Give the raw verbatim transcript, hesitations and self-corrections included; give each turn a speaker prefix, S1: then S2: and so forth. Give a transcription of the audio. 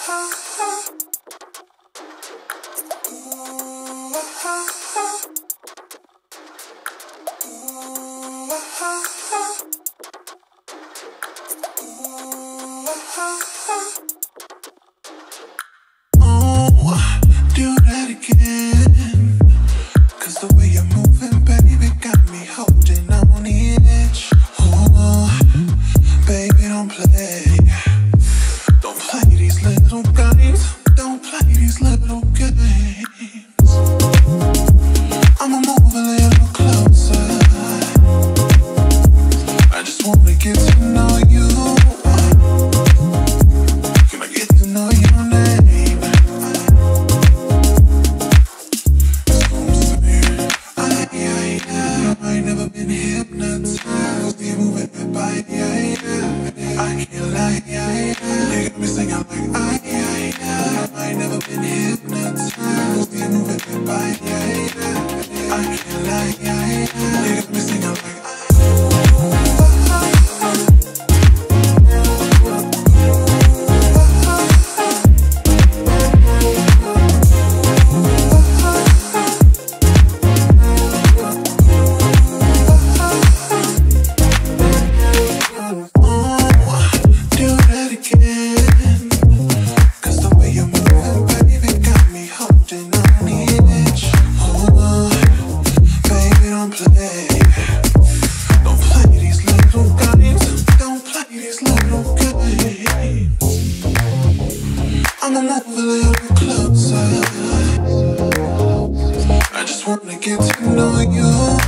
S1: Do that again, 'cause the way you're moving, baby, got me holding on the edge. Oh, baby, don't play. Don't play these little games. Don't play these little games. I'ma move a little closer. I just wanna get to know you. Can I get to know your name? I ain't never been hypnotized. You moving that body, yeah, yeah. I can't lie, yeah, yeah. You got me singing like I, yeah, yeah. I ain't never been hypnotized. You moving that body, yeah, yeah. I can't lie, yeah, yeah. You got me singing like I. I'ma move a little closer. I just wanna get to know you.